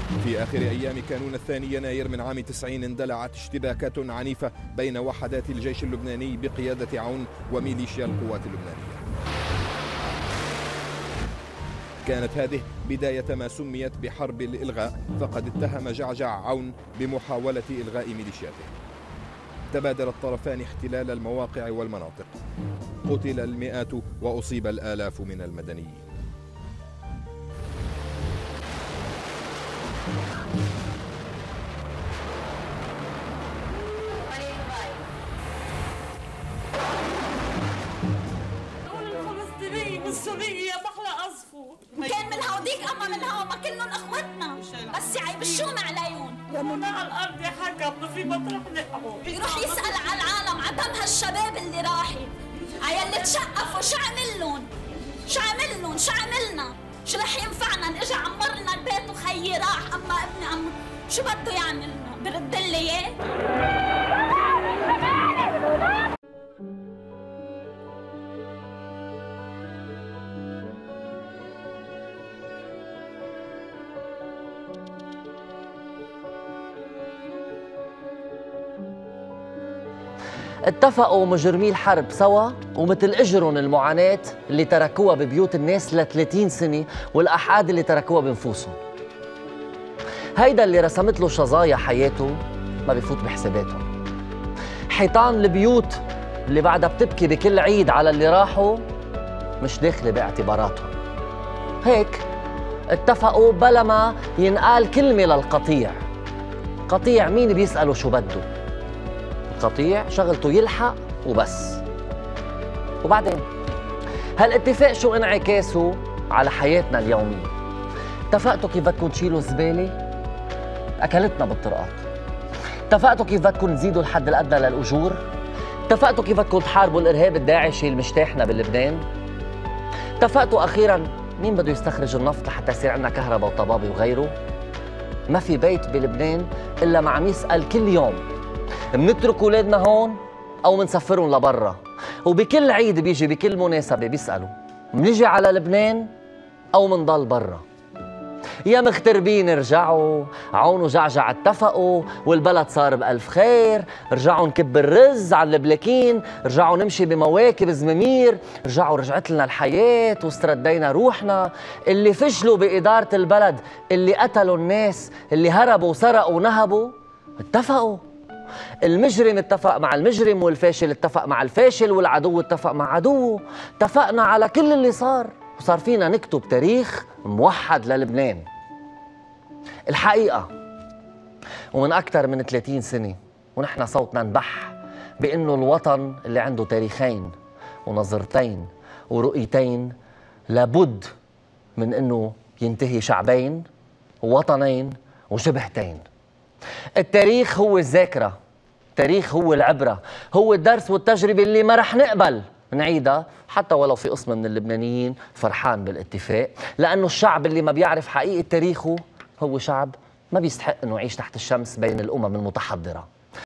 في آخر أيام كانون الثاني يناير من عام 90 اندلعت اشتباكات عنيفة بين وحدات الجيش اللبناني بقيادة عون وميليشيا القوات اللبنانية. كانت هذه بداية ما سميت بحرب الإلغاء، فقد اتهم جعجع عون بمحاولة إلغاء ميليشياته. تبادل الطرفان احتلال المواقع والمناطق، قتل المئات وأصيب الآلاف من المدنيين. السورية بحلى أصفو كان من هوديك أما من هوا ما كلهم أخوتنا، بس يعيب الشوم عليهم. لما على الأرض يا حكا بدنا في مطرح نقعوا. يروح يسأل على العالم عدم هالشباب اللي راحت، عيال تشقفوا شو عملن؟ شو عملن؟ شو عملنا؟ شو رح ينفعنا؟ نجي عمرنا البيت وخيي راح، أما ابني شو بده يعملنا؟ برد لي إياه؟ اتفقوا مجرمي الحرب سوا ومثل اجرهم المعاناة اللي تركوها ببيوت الناس ل 30 سنة والأحاد اللي تركوها بنفوسهم. هيدا اللي رسمت له شظايا حياته ما بفوت بحساباتهم. حيطان البيوت اللي بعدها بتبكي بكل عيد على اللي راحوا مش داخلة باعتباراتهم. هيك اتفقوا بلا ما ينقال كلمة للقطيع. قطيع مين بيسأله شو بده؟ القطيع شغلته يلحق وبس. وبعدين هالاتفاق شو انعكاسه على حياتنا اليومية؟ اتفقتوا كيف بدكم تشيلوا الزبالة؟ أكلتنا بالطرقات. اتفقتوا كيف بدكم تزيدوا الحد الأدنى للأجور؟ اتفقتوا كيف بدكم تحاربوا الإرهاب الداعشي المجتاحنا بلبنان؟ اتفقتوا أخيراً مين بده يستخرج النفط لحتى يصير عندنا كهرباء وطبابة وغيره؟ ما في بيت بلبنان إلا ما عم يسأل كل يوم منترك اولادنا هون او منسفرهم لبرا، وبكل عيد بيجي بكل مناسبه بيسالوا منيجي على لبنان او منضل برا. يا مغتربين ارجعوا، عون وجعجع اتفقوا والبلد صار بألف خير، رجعوا نكب الرز على البلاكين، رجعوا نمشي بمواكب زمامير، رجعت لنا الحياة واستردينا روحنا. اللي فشلوا بإدارة البلد، اللي قتلوا الناس، اللي هربوا وسرقوا ونهبوا اتفقوا. المجرم اتفق مع المجرم والفاشل اتفق مع الفاشل والعدو اتفق مع عدوه. اتفقنا على كل اللي صار وصار فينا نكتب تاريخ موحد للبنان. الحقيقة ومن أكثر من 30 سنة ونحن صوتنا نبح بأنه الوطن اللي عنده تاريخين ونظرتين ورؤيتين لابد من أنه ينتهي شعبين ووطنين وشبهتين. التاريخ هو الذاكرة، التاريخ هو العبرة، هو الدرس والتجربة اللي ما رح نقبل نعيدها حتى ولو في قسم من اللبنانيين فرحان بالاتفاق، لأنه الشعب اللي ما بيعرف حقيقة تاريخه هو شعب ما بيستحق أنه يعيش تحت الشمس بين الأمم المتحضرة.